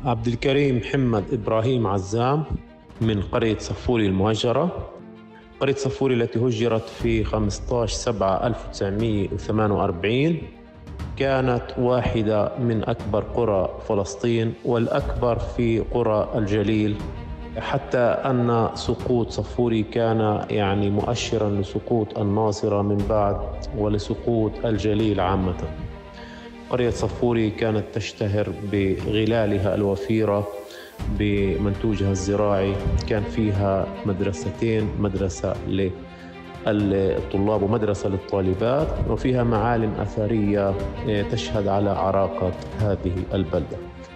عبد الكريم محمد إبراهيم عزام من قرية صفوري المهجرة. قرية صفوري التي هجرت في 15/7/1948 كانت واحدة من أكبر قرى فلسطين والأكبر في قرى الجليل، حتى أن سقوط صفوري كان مؤشراً لسقوط الناصرة من بعد ولسقوط الجليل عامة. قرية صفوري كانت تشتهر بغلالها الوفيرة بمنتوجها الزراعي. كان فيها مدرستين، مدرسة للطلاب ومدرسة للطالبات، وفيها معالم أثرية تشهد على عراقة هذه البلدة.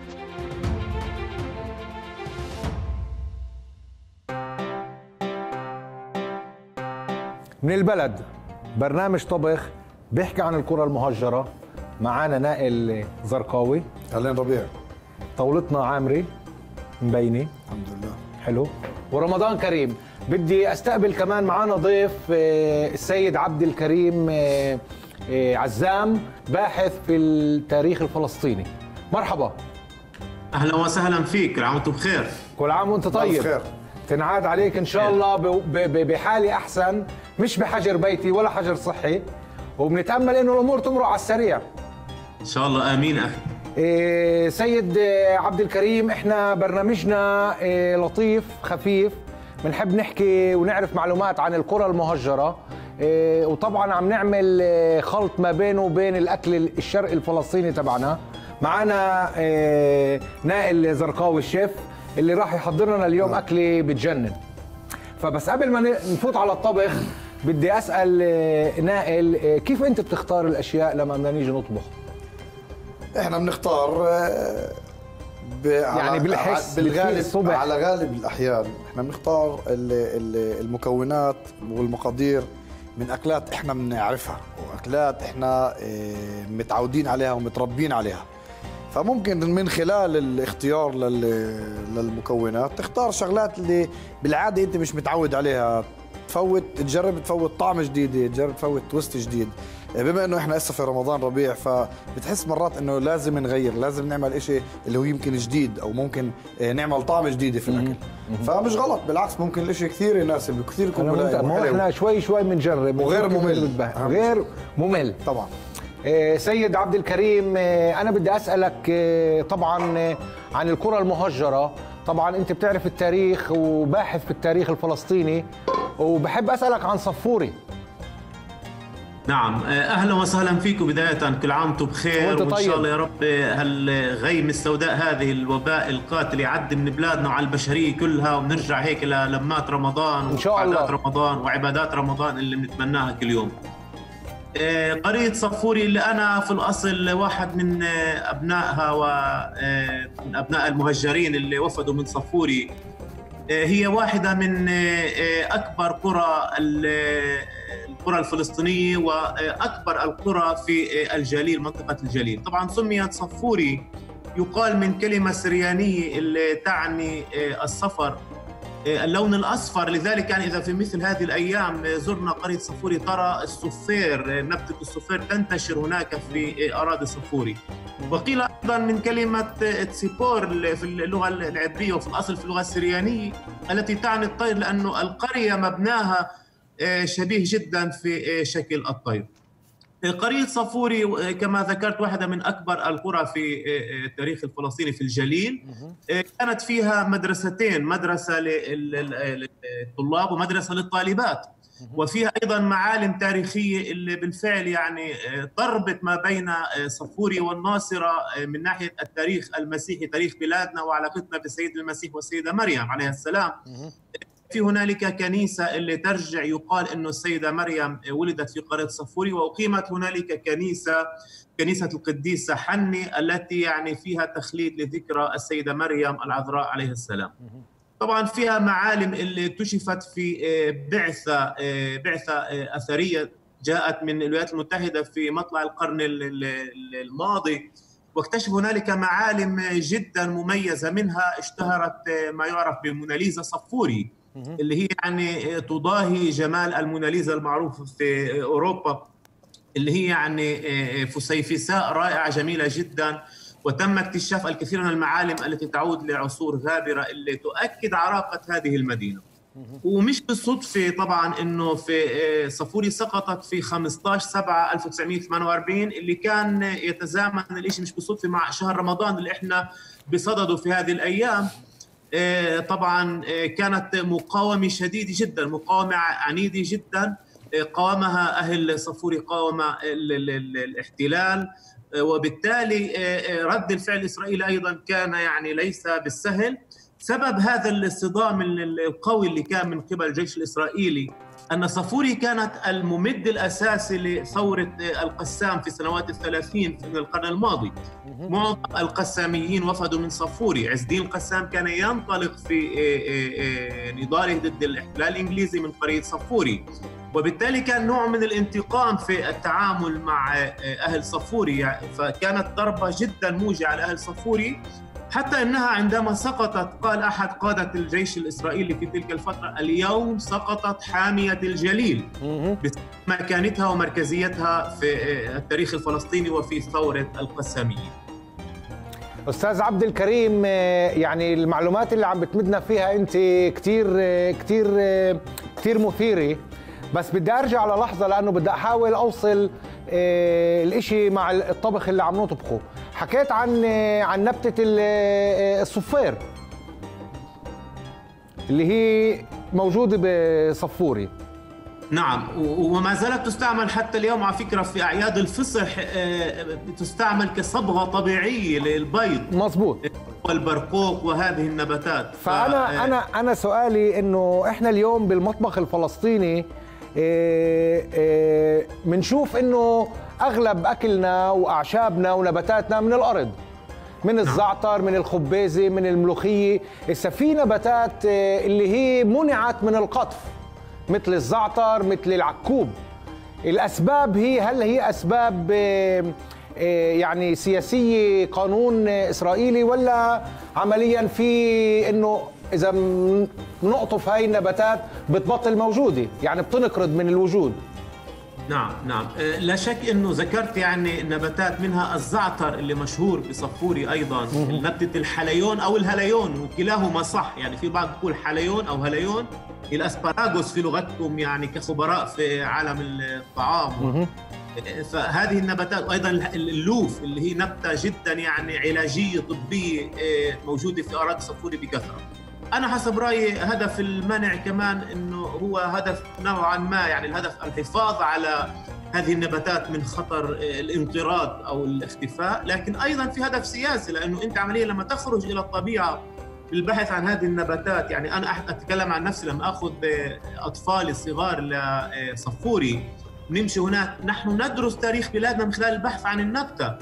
من البلد برنامج طبخ بيحكي عن القرى المهجرة. معانا نائل زرقاوي. اهلين ربيع. طاولتنا عامري مبيني. الحمد لله. حلو. ورمضان كريم. بدي استقبل كمان معانا ضيف السيد عبد الكريم عزام، باحث في التاريخ الفلسطيني. مرحبا. اهلا وسهلا فيك، كل عام وانتم بخير. كل عام وانت طيب. بخير. تنعاد عليك ان شاء الله بحالي احسن، مش بحجر بيتي ولا حجر صحي، وبنتامل انه الامور تمر على السريع ان شاء الله. امين اخي. سيد عبد الكريم، احنا برنامجنا لطيف خفيف، بنحب نحكي ونعرف معلومات عن القرى المهجرة، وطبعا عم نعمل خلط ما بينه وبين الاكل الشرقي الفلسطيني تبعنا. معنا نائل زرقاوي الشيف اللي راح يحضر لنا اليوم اكله بتجنن. فبس قبل ما نفوت على الطبخ بدي اسال نائل، كيف انت بتختار الاشياء لما بدنا نيجي نطبخ؟ احنا بنختار بالحس بالغالب، على غالب الاحيان احنا بنختار المكونات والمقادير من اكلات احنا بنعرفها واكلات احنا متعودين عليها ومتربين عليها. فممكن من خلال الاختيار للمكونات تختار شغلات اللي بالعاده انت مش متعود عليها، تجرب تفوت طعم جديد، تجرب تفوت توست جديد. بما انه احنا هسه في رمضان ربيع، فبتحس مرات انه لازم نغير، لازم نعمل اشي اللي هو يمكن جديد، او ممكن نعمل طعم جديد في الاكل. فمش غلط، بالعكس ممكن الاشي كثير يناسب، كثير يكون ملائم. ما احنا شوي بنجرب وغير ممل. غير ممل طبعا. سيد عبد الكريم، انا بدي اسالك طبعا عن القرى المهجرة. طبعا انت بتعرف التاريخ وباحث في التاريخ الفلسطيني، وبحب اسالك عن صفوري. نعم، اهلا وسهلا فيكم. بدايه كل عام وانتم بخير، وان شاء الله يا رب هالغيم السوداء هذه الوباء القاتل يعدي من بلادنا وعلى البشريه كلها، ونرجع هيك للمات رمضان ان شاء الله، رمضان وعبادات رمضان اللي بنتمناها كل يوم. قرية صفوري اللي أنا في الأصل واحد من أبنائها ومن أبناء المهجرين اللي وفدوا من صفوري، هي واحدة من أكبر قرى القرى الفلسطينية وأكبر القرى في الجليل، منطقة الجليل. طبعا سميت صفوري يقال من كلمة سريانية اللي تعني الصفر، اللون الأصفر. لذلك إذا في مثل هذه الأيام زرنا قرية صفوري ترى الصفير، نبتة الصفير تنتشر هناك في أراضي صفوري. وقيل أيضا من كلمة تسيبور في اللغة العبرية وفي الأصل في اللغة السريانية التي تعني الطير، لأنه القرية مبناها شبيه جدا في شكل الطير. قرية صفوري كما ذكرت واحدة من أكبر القرى في التاريخ الفلسطيني في الجليل. كانت فيها مدرستين، مدرسة للطلاب ومدرسة للطالبات، وفيها أيضا معالم تاريخية اللي بالفعل تربط ما بين صفوري والناصرة من ناحية التاريخ المسيحي، تاريخ بلادنا وعلاقتنا بسيد المسيح والسيدة مريم عليه السلام. في هنالك كنيسة اللي ترجع، يقال إنه السيدة مريم ولدت في قرية صفوري، وأقيمت هنالك كنيسة القديسة حني التي فيها تخليد لذكرى السيدة مريم العذراء عليه السلام. طبعا فيها معالم اللي اكتشفت في بعثة أثرية جاءت من الولايات المتحدة في مطلع القرن الماضي، واكتشف هنالك معالم جدا مميزة، منها اشتهرت ما يعرف بموناليزا صفوري اللي هي تضاهي جمال الموناليزا المعروفة في أوروبا، اللي هي فسيفساء رائعة جميلة جدا، وتم اكتشاف الكثير من المعالم التي تعود لعصور غابرة اللي تؤكد عراقة هذه المدينة. ومش بالصدفة طبعا انه في صفوري سقطت في 15/7/1948 اللي كان يتزامن الاشي مش بالصدفة مع شهر رمضان اللي احنا بصدده في هذه الايام. طبعا كانت مقاومة شديدة جدا، مقاومة عنيدة جدا قاومها أهل صفوري، قاوم الاحتلال، وبالتالي رد الفعل الإسرائيلي أيضا كان يعني ليس بالسهل. سبب هذا الصدام القوي اللي كان من قبل الجيش الإسرائيلي أن صفوري كانت الممد الأساسي لثورة القسام في سنوات ال30 من القرن الماضي. معظم القساميين وفدوا من صفوري. عز الدين القسام كان ينطلق في نضاله ضد الاحتلال الإنجليزي من قرية صفوري، وبالتالي كان نوع من الانتقام في التعامل مع أهل صفوري، فكانت ضربة جدا موجعة على أهل صفوري، حتى أنها عندما سقطت قال أحد قادة الجيش الإسرائيلي في تلك الفترة: اليوم سقطت حامية الجليل، بمكانتها ومركزيتها في التاريخ الفلسطيني وفي ثورة القساميين. أستاذ عبد الكريم، يعني المعلومات اللي عم بتمدنا فيها أنت كتير كتير كتير مثيرة، بس بدي أرجع للحظة لأنه بدي أحاول أوصل الإشي مع الطبخ اللي عم نطبخه. حكيت عن نبتة الصفير اللي هي موجودة بصفوري. نعم، وما زالت تستعمل حتى اليوم على فكرة في أعياد الفصح، تستعمل كصبغة طبيعية للبيض. مظبوط. والبرقوق وهذه النباتات. أنا سؤالي إنه إحنا اليوم بالمطبخ الفلسطيني منشوف إنه أغلب أكلنا وأعشابنا ونباتاتنا من الأرض، من الزعتر، من الخبيزة، من الملوخية. إذا في نباتات اللي هي منعت من القطف مثل الزعتر، مثل العكوب، الأسباب هل هي أسباب يعني سياسية، قانون إسرائيلي، ولا عمليا في إنه إذا نقطف هاي النباتات بتبطل موجودة، يعني بتنقرض من الوجود؟ نعم، لا شك انه ذكرت يعني نباتات منها الزعتر اللي مشهور بصفوري، ايضا نبتة الحليون او الهليون، وكلاهما صح، يعني في بعض يقول حليون او هليون. الاسبراغوس في لغتكم يعني كخبراء في عالم الطعام. فهذه النباتات، وايضا اللوف اللي هي نبتة جدا يعني علاجية طبية موجودة في اراضي صفوري بكثرة. أنا حسب رأيي هدف المنع كمان إنه هو هدف نوعاً ما، يعني الهدف الحفاظ على هذه النباتات من خطر الانقراض أو الاختفاء، لكن أيضاً في هدف سياسي، لأنه أنت عملياً لما تخرج إلى الطبيعة للبحث عن هذه النباتات، يعني أنا أتكلم عن نفسي لما أخذ أطفالي الصغار لصفوري نمشي هناك، نحن ندرس تاريخ بلادنا من خلال البحث عن النبتة.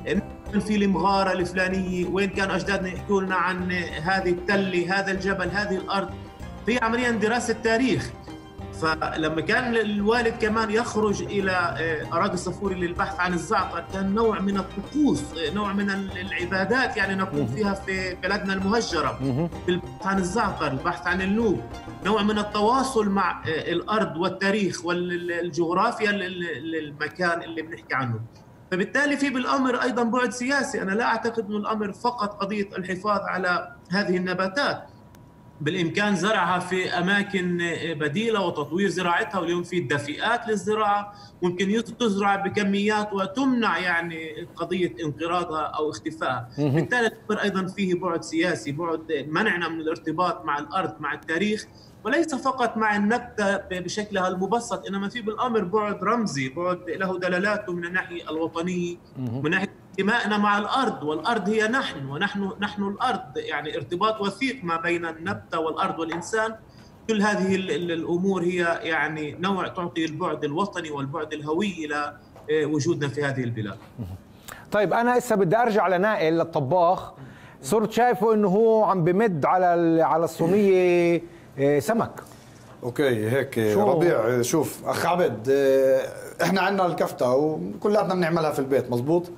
في المغارة الفلانية، وين كان أجدادنا يحكوا لنا عن هذه التلة، هذا الجبل، هذه الأرض. في عمليا دراسة تاريخ. فلما كان الوالد كمان يخرج إلى أراضي صفوري للبحث عن الزعتر، كان نوع من الطقوس، نوع من العبادات يعني نقوم فيها في بلدنا المهجرة، البحث عن الزعتر، البحث عن اللوب، نوع من التواصل مع الأرض والتاريخ والجغرافيا للمكان اللي بنحكي عنه. فبالتالي في بالأمر أيضاً بعد سياسي. أنا لا أعتقد أن الأمر فقط قضية الحفاظ على هذه النباتات، بالإمكان زرعها في أماكن بديلة وتطوير زراعتها، واليوم في دفئات للزراعة ممكن تزرع بكميات وتمنع يعني قضية انقراضها أو اختفائها. بالتالي الأمر أيضاً فيه بعد سياسي، بعد منعنا من الارتباط مع الأرض، مع التاريخ، وليس فقط مع النبتة بشكلها المبسط، إنما في بالأمر بعد رمزي، بعد له دلالاته من الناحية الوطنية، من ناحية انتمائنا مع الأرض، والأرض هي نحن، ونحن الأرض، يعني ارتباط وثيق ما بين النبتة والأرض والإنسان. كل هذه الأمور هي يعني نوع تعطي البعد الوطني والبعد الهوي إلى وجودنا في هذه البلاد. طيب أنا هسه بدي أرجع لنائل للطباخ، صرت شايفه إنه هو عم بمد على الصينية سمك. اوكي هيك ربيع، شوف اخ عبد، احنا عندنا الكفتة وكلاتنا بنعملها في البيت، مزبوط.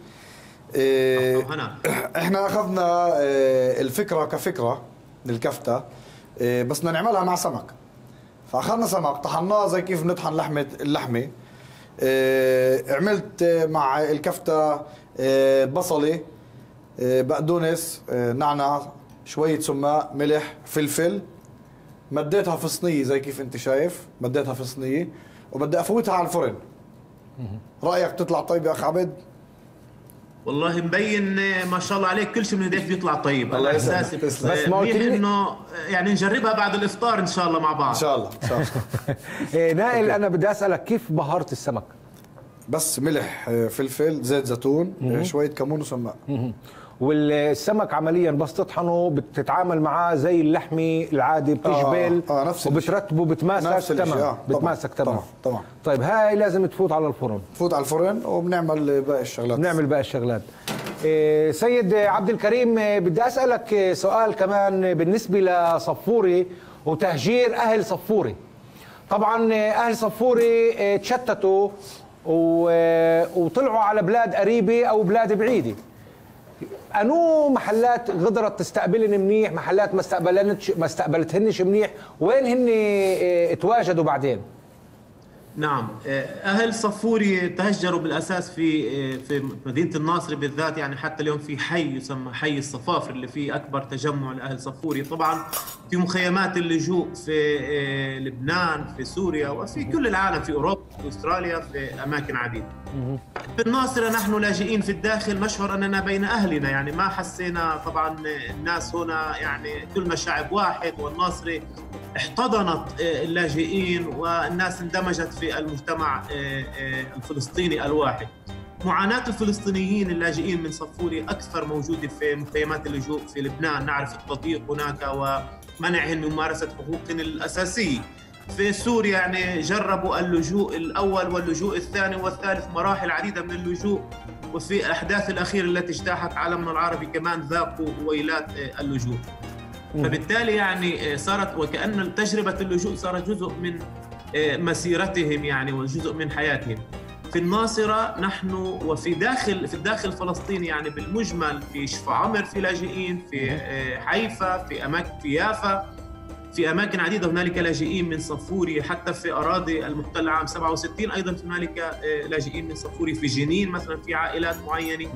احنا اخذنا الفكرة كفكرة للكفتة، بس بدنا نعملها مع سمك. فاخذنا سمك طحناه زي كيف بنطحن اللحمة. عملت مع الكفتة البصلة، بقدونس، نعناع، شويه سماق، ملح، فلفل. مديتها في صينيه زي كيف انت شايف، مديتها في صينيه وبدي افوتها على الفرن. رايك تطلع طيب يا اخ عبد؟ والله مبين ما شاء الله عليك كل شيء من هديك بيطلع طيب. الله انا يسلمك. احساسي بس ما قلت لي انه يعني نجربها بعد الافطار ان شاء الله مع بعض. ان شاء الله ان شاء الله. نائل، انا بدي اسالك كيف بهرت السمك؟ بس ملح، فلفل، زيت زيتون، شويه كمون وسماق. والسمك عمليا بس تطحنه بتتعامل معاه زي اللحمه العادي، بتجبل نفس وبترتبه، بتماسك تمام. بتماسك تمام. طبعا. طيب هاي لازم تفوت على الفرن. تفوت على الفرن وبنعمل باقي الشغلات. نعمل باقي الشغلات. سيد عبد الكريم، بدي اسالك سؤال كمان بالنسبه لصفوري وتهجير اهل صفوري. طبعا اهل صفوري تشتتوا وطلعوا على بلاد قريبه او بلاد بعيده. انو محلات قدرت تستقبلن منيح، محلات ما استقبلتهنش منيح، وين هن تواجدوا بعدين؟ نعم، اهل صفوري تهجروا بالاساس في مدينه الناصري بالذات، يعني حتى اليوم في حي يسمى حي الصفافر اللي فيه اكبر تجمع لاهل صفوري. طبعا في مخيمات اللجوء في لبنان، في سوريا، وفي كل العالم، في اوروبا، في استراليا، في اماكن عديده. في الناصرة نحن لاجئين في الداخل، نشعر اننا بين اهلنا، يعني ما حسينا. طبعا الناس هنا يعني كلنا شعب واحد، والناصري احتضنت اللاجئين والناس اندمجت في المجتمع الفلسطيني الواحد. معاناة الفلسطينيين اللاجئين من صفوري أكثر موجودة في مخيمات اللجوء في لبنان. نعرف التضييق هناك ومنعهم من ممارسة حقوقهم الأساسية. في سوريا يعني جربوا اللجوء الأول واللجوء الثاني والثالث، مراحل عديدة من اللجوء، وفي الأحداث الأخيرة التي اجتاحت عالمنا العربي كمان ذاقوا ويلات اللجوء. فبالتالي يعني صارت وكأن تجربة اللجوء صارت جزء من مسيرتهم يعني وجزء من حياتهم. في الناصرة نحن وفي الداخل فلسطين يعني بالمجمل، في شفاعمر في لاجئين، في حيفا، في يافا، في أماكن عديدة هنالك لاجئين من صفوري. حتى في أراضي المحتلة عام 67 أيضا هنالك لاجئين من صفوري. في جنين مثلا في عائلات معينة.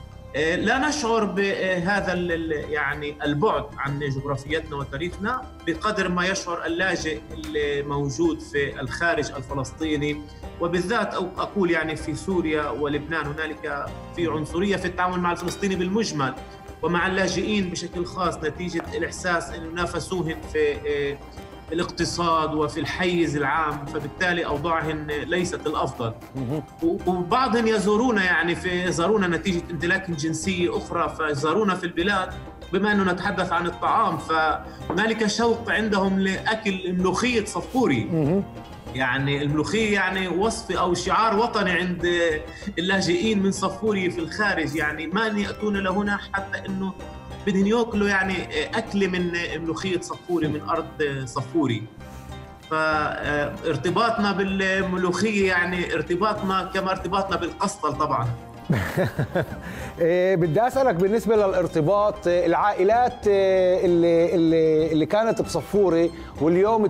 لا نشعر بهذا يعني البعد عن جغرافيتنا وتاريخنا بقدر ما يشعر اللاجئ الموجود في الخارج الفلسطيني، وبالذات أو أقول يعني في سوريا ولبنان هنالك في عنصرية في التعامل مع الفلسطيني بالمجمل ومع اللاجئين بشكل خاص، نتيجة الإحساس أن ينافسوهم في الاقتصاد وفي الحيز العام، فبالتالي أوضاعهم ليست الأفضل. وبعضهم يزورونا يعني زارونا نتيجة امتلاكهم جنسية أخرى، فزارونا في البلاد. بما أنه نتحدث عن الطعام، فهنالك شوق عندهم لأكل ملوخية صفوري. يعني الملوخية يعني وصف أو شعار وطني عند اللاجئين من صفوري في الخارج، يعني ما يأتون لهنا حتى أنه بدهم ياكلوا يعني أكل من ملوخية صفوري من أرض صفوري. فارتباطنا بالملوخية يعني ارتباطنا كما ارتباطنا بالقسطل طبعا. بدي أسألك بالنسبة للارتباط، العائلات اللي كانت بصفوري واليوم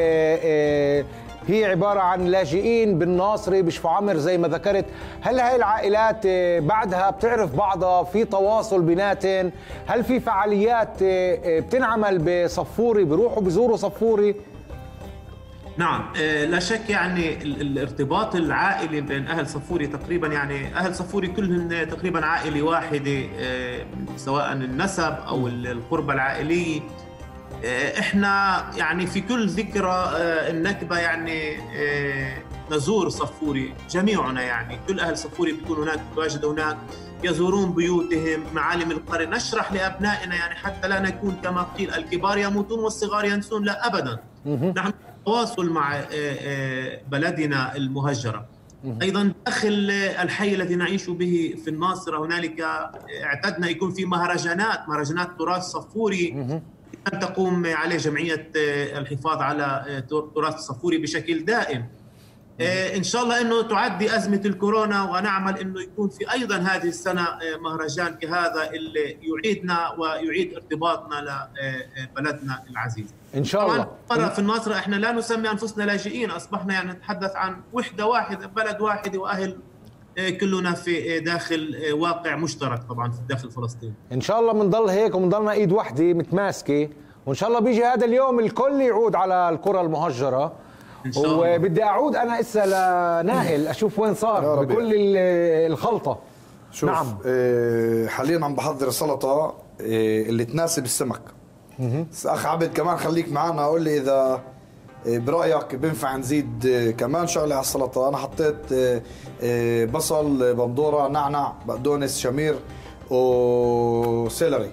هي عبارة عن لاجئين بالناصري بشفاعمر زي ما ذكرت، هل هاي العائلات بعدها بتعرف بعضها، في تواصل بيناتن؟ هل في فعاليات بتنعمل بصفوري، بيروحوا بيزوروا صفوري؟ نعم، لا شك يعني الارتباط العائلي بين أهل صفوري تقريبا، يعني أهل صفوري كلهم تقريبا عائلة واحدة، سواء النسب أو القربة العائلية. احنا يعني في كل ذكرى النكبة يعني نزور صفوري جميعنا، يعني كل أهل صفوري بيكونوا هناك، بيتواجدوا هناك، يزورون بيوتهم، معالم القرى. نشرح لأبنائنا يعني حتى لا نكون كما قيل الكبار يموتون والصغار ينسون، لا أبدا. نحن تواصل مع بلدنا المهجرة. أيضا داخل الحي الذي نعيش به في الناصرة هنالك اعتدنا يكون في مهرجانات تراث صفوري أن تقوم عليه جمعية الحفاظ على تراث الصفوري بشكل دائم. إن شاء الله أنه تعدي أزمة الكورونا ونعمل أنه يكون في أيضا هذه السنة مهرجان كهذا اللي يعيدنا ويعيد ارتباطنا لبلدنا العزيز إن شاء الله. طبعا في الناصرة إحنا لا نسمي أنفسنا لاجئين، أصبحنا يعني نتحدث عن وحدة واحدة، بلد واحد وأهل كلنا في داخل واقع مشترك طبعا في داخل فلسطين. ان شاء الله بنضل هيك وبنضلنا ايد واحده متماسكه، وان شاء الله بيجي هذا اليوم الكل يعود على القرى المهجره. إن شاء الله. وبدي اعود انا اسا لنائل اشوف وين صار بكل الخلطه. شوف نعم. حاليا عم بحضر السلطه اللي تناسب السمك. اخ عبد كمان خليك معنا، قول لي اذا برايك بينفع نزيد كمان شغله على السلطه. انا حطيت بصل، بندوره، نعنع، بقدونس، شمير وسيلري.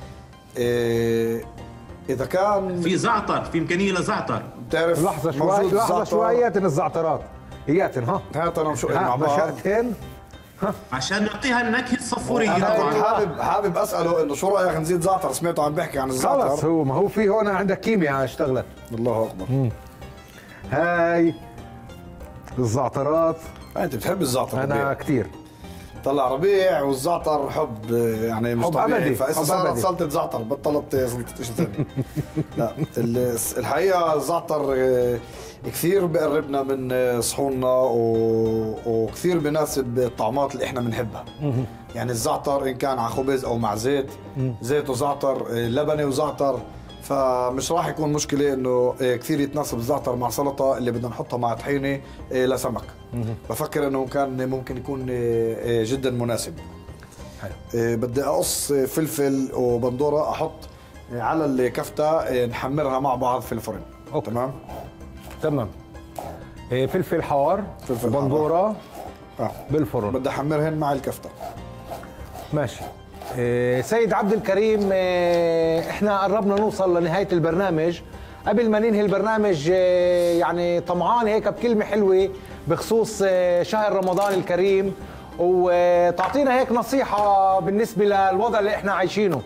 اذا كان في زعتر، في امكانيه لزعتر. بتعرف لحظه شوي، لحظه شوية الزعترات هياتن ها هات انا وشو مع بعض مشاتين عشان نعطيها النكهه الصفوريه. انا طبعا حابب اساله انه شو رايك نزيد زعتر؟ سمعته عم بيحكي عن الزعتر. خلص هو ما هو في هون عندك كيمياء اشتغلت. الله اكبر. هاي الزعترات انت بتحب الزعتر؟ انا كثير. طلع ربيع والزعتر حب يعني مش حب طبيعي، أبدي. فإذا حب صارت أبدي. سلطة زعتر بطلت سلطة شيء ثاني. لا الحقيقة الزعتر كثير بقربنا من صحوننا وكثير بناسب الطعمات اللي احنا بنحبها. يعني الزعتر ان كان على خبز او مع زيت وزعتر، لبنه وزعتر، فمش راح يكون مشكلة انه كثير يتناسب الزعتر مع سلطة اللي بدنا نحطها مع طحينة لسمك. بفكر انه كان ممكن يكون جدا مناسب. بدي اقص فلفل وبندورة احط على الكفتة نحمرها مع بعض في الفرن. أوكي. تمام. فلفل حار، فلفل بندورة بالفرن. بدي احمرهن مع الكفتة. ماشي. سيد عبد الكريم، احنا قربنا نوصل لنهاية البرنامج. قبل ما ننهي البرنامج يعني طمعان هيك بكلمة حلوة بخصوص شهر رمضان الكريم، وتعطينا هيك نصيحة بالنسبة للوضع اللي احنا عايشينه.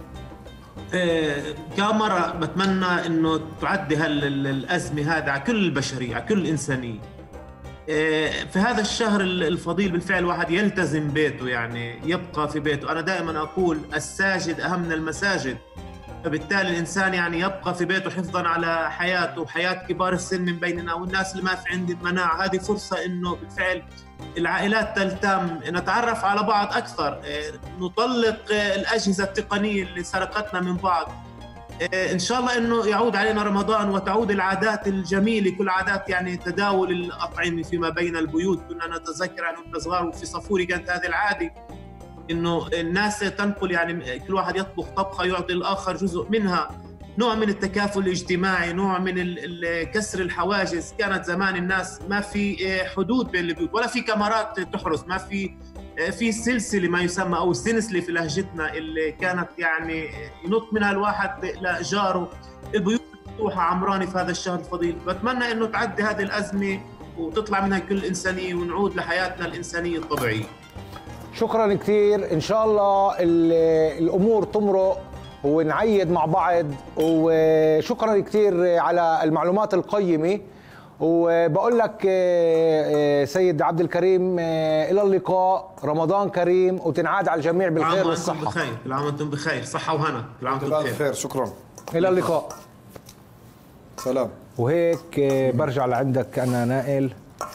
كامرة بتمنى انه تعدي الازمة هذه على كل البشرية، على كل الانسانية. في هذا الشهر الفضيل بالفعل واحد يلتزم بيته، يعني يبقى في بيته. أنا دائما أقول الساجد أهم من المساجد، فبالتالي الإنسان يعني يبقى في بيته حفظا على حياته وحياة كبار السن من بيننا والناس اللي ما في عندهم مناعة. هذه فرصة إنه بالفعل العائلات تلتم، نتعرف على بعض أكثر، نطلق الأجهزة التقنية اللي سرقتنا من بعض. إن شاء الله إنه يعود علينا رمضان وتعود العادات الجميلة، كل عادات يعني تداول الأطعمة فيما بين البيوت. كنا نتذكر أنه كنا صغار وفي صفوري كانت هذه العادة، إنه الناس تنقل يعني كل واحد يطبخ طبخة يعطي الآخر جزء منها. نوع من التكافل الاجتماعي، نوع من كسر الحواجز. كانت زمان الناس ما في حدود بين البيوت ولا في كاميرات تحرس، ما في سلسلة ما يسمى أو سنسلة في لهجتنا اللي كانت يعني ينط منها الواحد لجاره. البيوت مفتوحة عمراني في هذا الشهر الفضيل. بتمنى إنه تعدي هذه الأزمة وتطلع منها كل إنسانية ونعود لحياتنا الإنسانية الطبيعية. شكرا كثير. إن شاء الله الأمور تمرق ونعيد مع بعض، وشكرا كثير على المعلومات القيمة. وبقول لك سيد عبد الكريم إلى اللقاء، رمضان كريم وتنعاد على الجميع بالخير والصحة. بخير، كل عام وانتم بخير، صحة وهنا، كل عام وانتم بخير. شكرا. إلى اللقاء. سلام. وهيك برجع لعندك أنا نائل،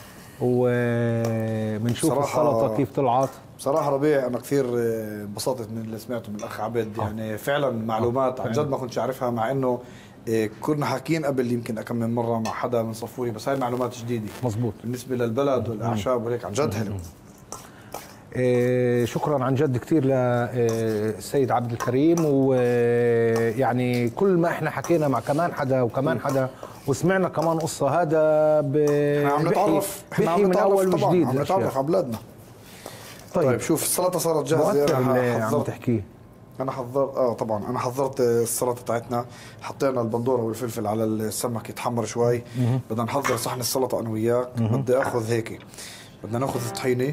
وبنشوف السلطة كيف طلعت. بصراحة ربيع أنا كثير انبسطت من اللي سمعته من الأخ عبد. يعني فعلا معلومات عن جد ما كنتش أعرفها، مع إنه كنا حاكين قبل يمكن أكم من مرة مع حدا من صفوري، بس هاي معلومات جديدة. مزبوط. بالنسبة للبلد والأعشاب وهيك عن جد حلو. شكرا عن جد كثير للسيد عبد الكريم. ويعني كل ما احنا حكينا مع كمان حدا وكمان حدا وسمعنا كمان قصة، هذا احنا عم نتعرف، بحكي من أول وجديد، عم نتعرف على بلادنا. طيب شوف السلطة صارت جاهزة. أنا عم تحكيه. أنا حضرت طبعا أنا حضرت السلطة تاعتنا. حطينا البندورة والفلفل على السمك يتحمر شوي. بدنا نحضر صحن السلطة أنا وياك. بدي آخذ هيك، بدنا ناخذ الطحينة.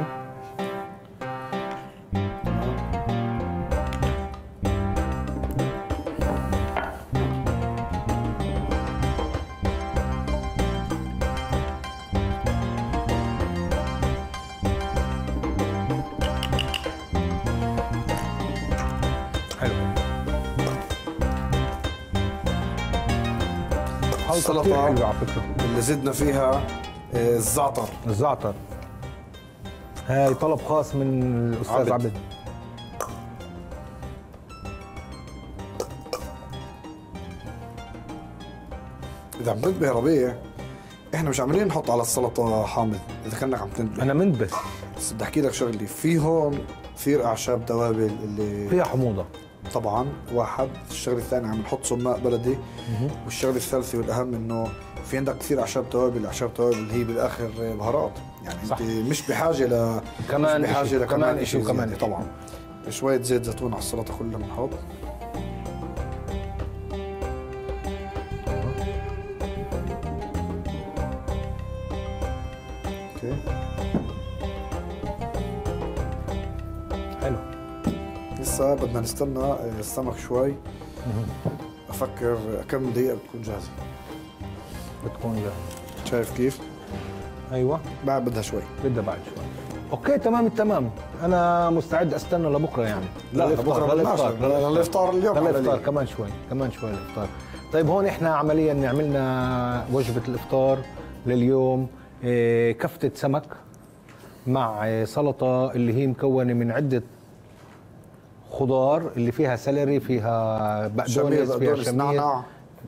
السلطة اللي زدنا فيها الزعتر. هاي طلب خاص من الاستاذ عبد. اذا عم تنتبه ربيع، احنا مش عاملين نحط على السلطه حامض، اذا كانك عم تنتبه. انا منتبه، بس بدي احكي لك شغله، في هون كثير اعشاب توابل اللي فيها حموضه طبعا واحد. الشغله الثانيه عم نحط سماق بلدي، والشغله الثالثه والاهم انه في عندك كثير اعشاب توابل اللي هي بالاخر بهارات، يعني صح. انت مش بحاجه كمان مش بحاجه لكمان شيء كمان طبعا. شويه زيت زيتون على السلطه كلها بنحط. اوكي حلو. لسه بدنا نستنى السمك شوي. افكر كم دقيقه بتكون جاهزه. بتكون جاهزه. شايف كيف؟ ايوه بعد بدها شوي. بدها بعد شوي. اوكي تمام التمام. انا مستعد استنى لبكره يعني. لا لبكره للافطار اليوم. للافطار كمان شوي الافطار. طيب هون احنا عمليا عملنا وجبه الافطار لليوم، كفتة سمك مع سلطة اللي هي مكونة من عدة خضار اللي فيها سلري، فيها بقدونس، فيها شمير، نعناع،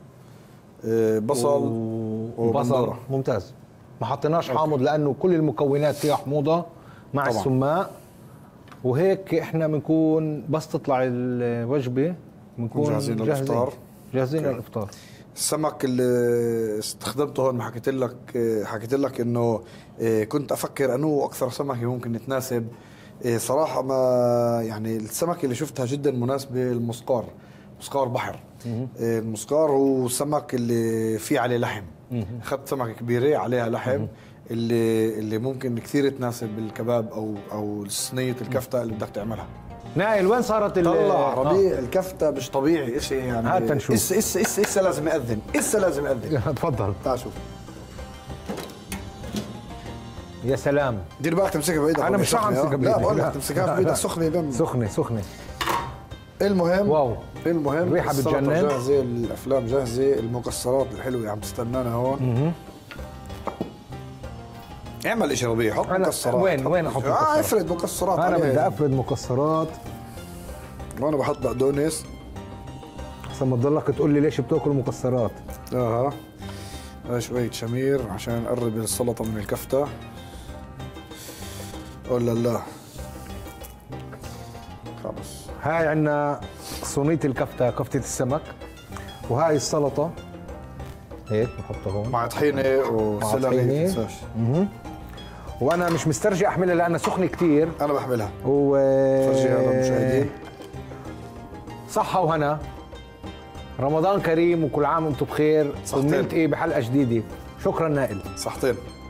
بصل وبصل. ممتاز. ما حطيناش حامض لأنه كل المكونات فيها حموضة مع طبعا. السماق. وهيك احنا بنكون بس تطلع الوجبة بنكون جاهزين للإفطار. للإفطار. السمك اللي استخدمته هون، ما حكيت لك انه كنت افكر انه اكثر سمكه ممكن يتناسب صراحه. ما يعني السمك اللي شفتها جدا مناسبه المسقار، مسقار بحر. المسقار هو سمك اللي فيه عليه لحم. اخذت سمكه كبيره عليها لحم اللي ممكن كثير تناسب الكباب او صينيه الكفته اللي بدك تعملها. نائل وين صارت طلع ربيع الكفته مش طبيعي شيء يعني. هات نشوف. اسا لازم يأذن، لازم يأذن. تفضل تعال شوف. يا سلام. دير بالك تمسكها بايدك. انا مش عم امسكها بايدي. لا بقول لك تمسكها بايدك سخنه. المهم واو، الريحه بتجنن. جاهزه، الافلام جاهزه، المكسرات الحلوه عم تستنانا هون. اعمل شيء ربيع، حط مكسرات. وين احط مكسرات؟ افرد مكسرات. انا بدي افرد مكسرات. وانا بحط بقدونس احسن ما تضلك تقول لي ليش بتاكل مكسرات. شويه شمير عشان نقرب السلطه من الكفته. لا خلص. هاي عندنا صينيه الكفته، كفته السمك، وهاي السلطه هيك بنحطها هون مع طحينه وسلري. وانا مش مسترجي احملها لانها سخنه كثير. انا بحملها فرجيها للمشاهدين. صحه وهنا، رمضان كريم وكل عام وانتم بخير، وبنلتقي بحلقه جديده. شكرا نائل. صحتين.